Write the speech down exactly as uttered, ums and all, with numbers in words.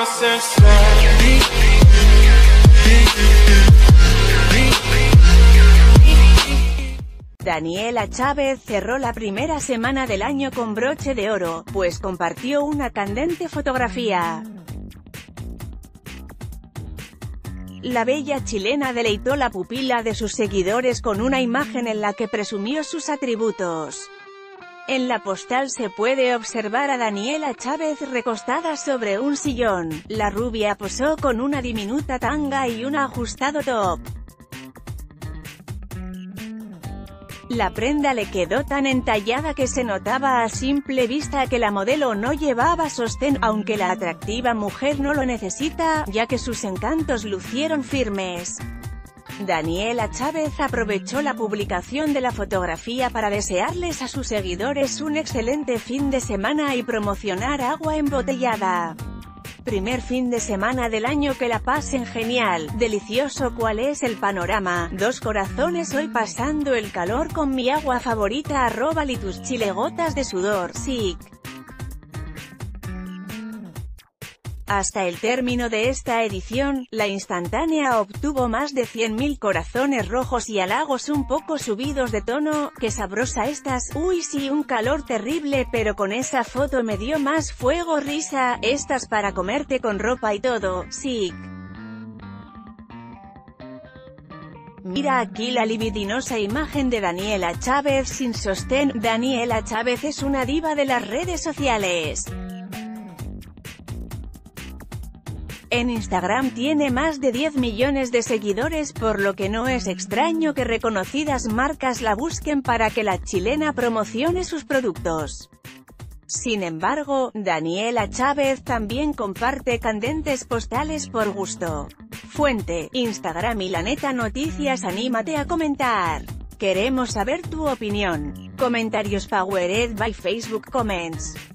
Daniela Chávez cerró la primera semana del año con broche de oro, pues compartió una candente fotografía. La bella chilena deleitó la pupila de sus seguidores con una imagen en la que presumió sus atributos. En la postal se puede observar a Daniela Chávez recostada sobre un sillón. La rubia posó con una diminuta tanga y un ajustado top. La prenda le quedó tan entallada que se notaba a simple vista que la modelo no llevaba sostén, aunque la atractiva mujer no lo necesita, ya que sus encantos lucieron firmes. Daniela Chávez aprovechó la publicación de la fotografía para desearles a sus seguidores un excelente fin de semana y promocionar agua embotellada. Primer fin de semana del año, que la pasen genial, delicioso. ¿Cuál es el panorama? Dos corazones. Hoy pasando el calor con mi agua favorita, arroba Litus Chile, gotas de sudor, sic. Hasta el término de esta edición, la instantánea obtuvo más de cien mil corazones rojos y halagos un poco subidos de tono. ¡Qué sabrosa estás! Uy sí, un calor terrible, pero con esa foto me dio más fuego, risa. Estás para comerte con ropa y todo, sic. Mira aquí la libidinosa imagen de Daniela Chávez sin sostén. Daniela Chávez es una diva de las redes sociales. En Instagram tiene más de diez millones de seguidores, por lo que no es extraño que reconocidas marcas la busquen para que la chilena promocione sus productos. Sin embargo, Daniela Chávez también comparte candentes postales por gusto. Fuente: Instagram y La Neta Noticias. Anímate a comentar. Queremos saber tu opinión. Comentarios powered by Facebook Comments.